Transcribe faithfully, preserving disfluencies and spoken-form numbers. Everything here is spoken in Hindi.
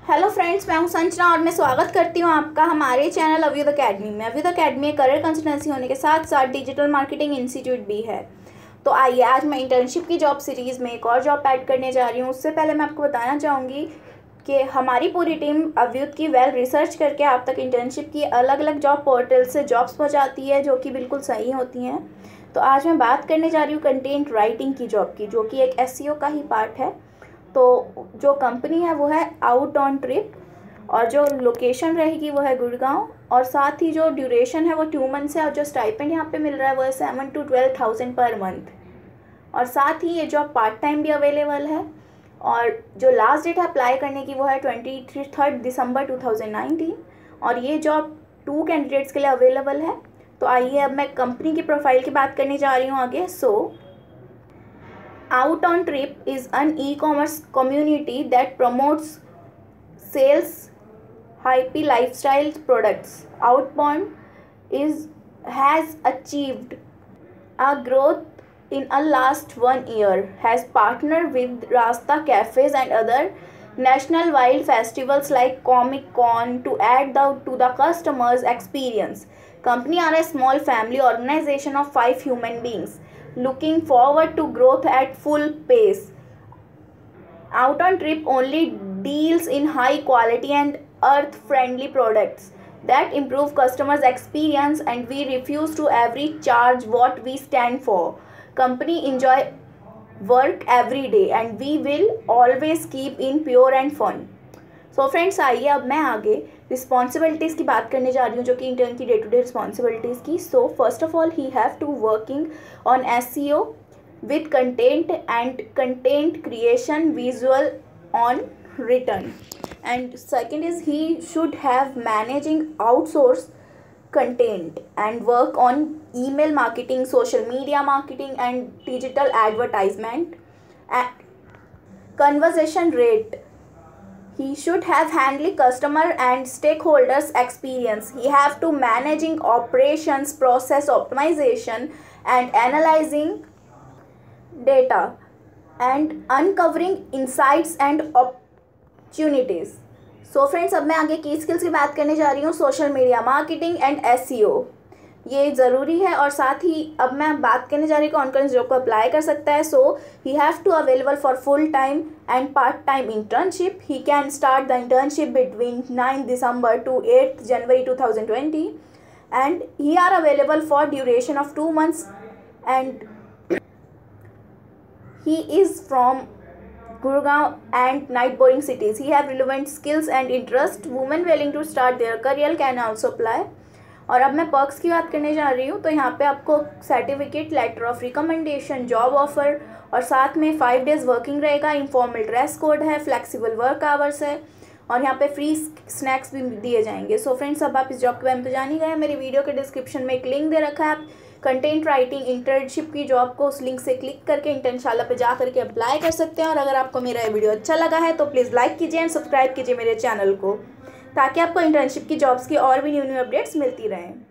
हेलो फ्रेंड्स, मैं हूं संजना और मैं स्वागत करती हूं आपका हमारे चैनल अव्युद अकेडमी में। अव्युद अकेडमी एक करियर कंसल्टेंसी होने के साथ साथ डिजिटल मार्केटिंग इंस्टीट्यूट भी है। तो आइए, आज मैं इंटर्नशिप की जॉब सीरीज़ में एक और जॉब ऐड करने जा रही हूं। उससे पहले मैं आपको बताना चाहूँगी कि हमारी पूरी टीम अव्युद की वेल रिसर्च करके आप तक इंटर्नशिप की अलग अलग जॉब पोर्टल से जॉब्स पहुँचाती है, जो कि बिल्कुल सही होती हैं। तो आज मैं बात करने जा रही हूँ कंटेंट राइटिंग की जॉब की, जो कि एक एसईओ का ही पार्ट है। तो जो कंपनी है वो है आउटऑनट्रिप और जो लोकेशन रहेगी वो है गुड़गांव, और साथ ही जो ड्यूरेशन है वो टू मंथ्स है, और जो स्टाइपेंड यहाँ पे मिल रहा है वो है seven to twelve thousand per month. और साथ ही ये जॉब पार्ट टाइम भी अवेलेबल है, और जो लास्ट डेट है अप्लाई करने की वो है twenty third December two thousand nineteen, और ये जॉब टू कैंडिडेट्स के लिए अवेलेबल है। तो आइए अब मैं कंपनी की प्रोफाइल की बात करने जा रही हूँ आगे। So Outontrip is an e-commerce community that promotes sales hippie lifestyle products. Outbound is has achieved a growth in a last one year, has partnered with Raasta Cafes and other national wild festivals like Comic Con to add the, to the customer's experience. Company are a small family organization of five human beings, looking forward to growth at full pace. Outontrip only deals in high quality and earth friendly products that improve customers experience, and we refuse to every charge what we stand for. Company enjoy work every day and we will always keep in pure and fun. So friends, आइए अब मैं आगे रिस्पॉन्सिबिलिटीज़ की बात करने जा रही हूँ, जो कि इंटर्न की डे टू डे रिस्पॉन्सिबिलिटीज़ की। So first of all he have to working on SEO with content and content creation visual on return, and second is he should have managing outsource content and work on email marketing, social media marketing and digital advertisement. Conversion rate, he should have handling customer and stakeholders experience. He have to managing operations, process optimization and analyzing data and uncovering insights and opportunities. So friends, अब मैं आगे की स्किल्स की बात करने जा रही हूँ, social media marketing and SEO. ये ज़रूरी है, और साथ ही अब मैं बात करने जा रही हूँ कौन कौन जॉब को अप्लाई कर सकता है। So he have to available for full time and part time internship. He can start the internship between nine December to eight January two thousand twenty, and he are available for duration of two months, and he is from Gurgaon and night boring cities. He have relevant skills and interest. Women willing to start their career can also apply. और अब मैं पर्क्स की बात करने जा रही हूँ। तो यहाँ पे आपको certificate, letter of recommendation, job offer, और साथ में फाइव डेज वर्किंग रहेगा, इनफॉर्मल ड्रेस कोड है, फ्लेक्सिबल वर्क आवर्स है, और यहाँ पे फ्री स्नैक्स भी दिए जाएंगे। सो फ्रेंड्स, अब आप इस जॉब के बारे में तो जान ही गए। मेरी वीडियो के डिस्क्रिप्शन में एक लिंक दे रखा है, आप कंटेंट राइटिंग इंटर्नशिप की जॉब को उस लिंक से क्लिक करके इंटर्नशाला पे जा करके अप्लाई कर सकते हैं। और अगर आपको मेरा ये वीडियो अच्छा लगा है तो प्लीज़ लाइक कीजिए एंड सब्सक्राइब कीजिए मेरे चैनल को, ताकि आपको इंटर्नशिप की जॉब्स की और भी न्यू न्यू अपडेट्स मिलती रहें।